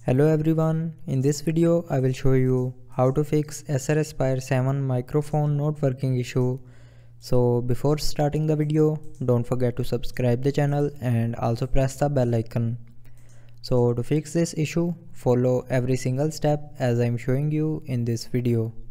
Hello everyone, in this video I will show you how to fix Acer Aspire 7 microphone not working issue. So before starting the video, don't forget to subscribe the channel and also press the bell icon. So to fix this issue, follow every single step as I am showing you in this video.